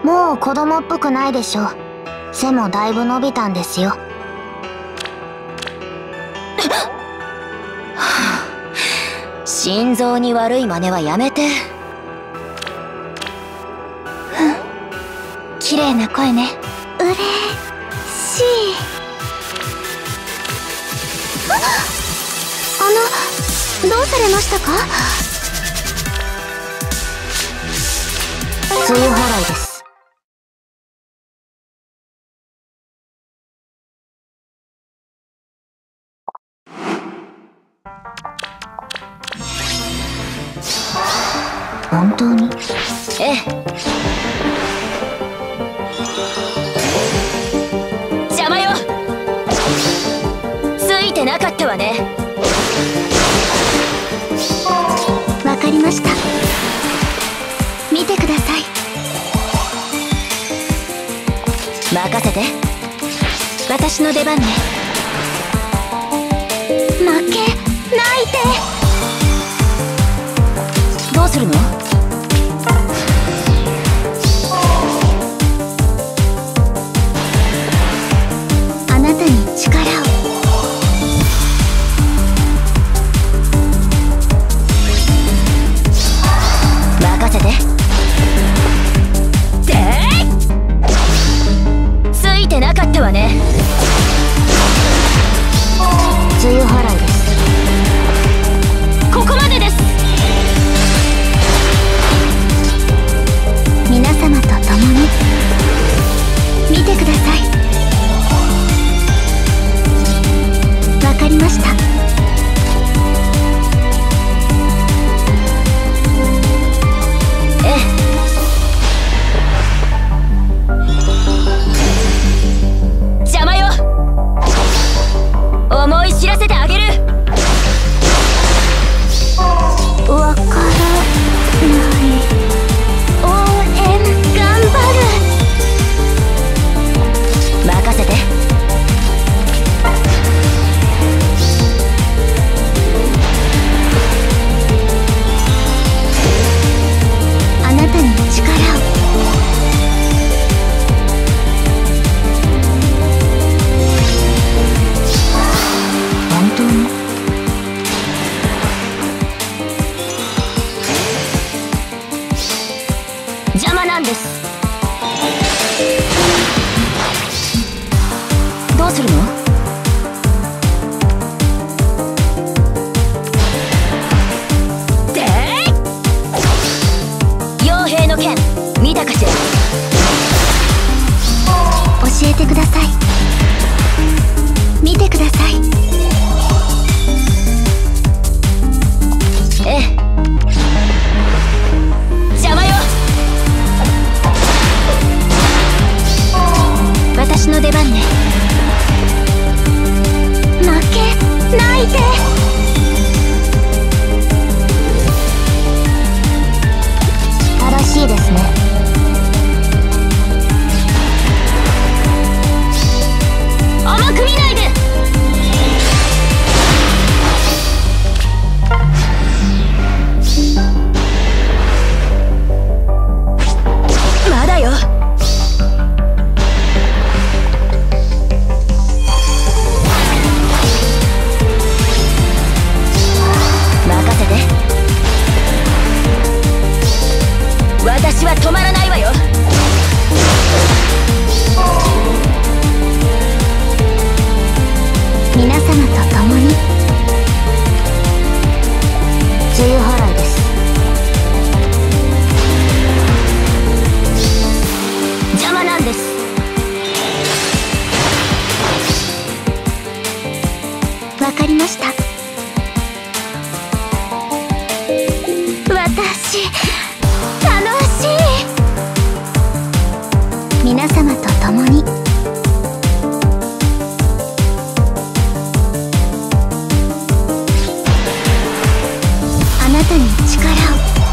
もう子供っぽくないでしょ。背もだいぶ伸びたんですよ。 心臓に悪い真似はやめて。 綺麗な声ね。 嬉しい。どうされましたか？梅雨払いです。本当に？ ええ。邪魔よ。ついてなかったわね。 わかりました。見てください。 任せて。 私の出番ね。 負けないで。 どうするの？ あなたに力を。 任せて。ついてなかったわね。 梅雨払いです。 ここまでです。 皆様と共に見てください。わかりました。 ええ。邪魔よ。思い知らせてあげる。 わからない。応援頑張る。 任せて。 あなたに力を。本当に？ 邪魔なんです。どうするの？傭兵の剣見たかしら？ 教えてください。見てください。 ええ。邪魔よ。 私の出番ね。 負けないで。正しいですね。 甘く見ないで。まだよ。任せて。私は止まらないわよ。 皆様と共に梅雨払いです。 邪魔なんです。 わかりました。私楽しい。皆様と共にあなたに力を。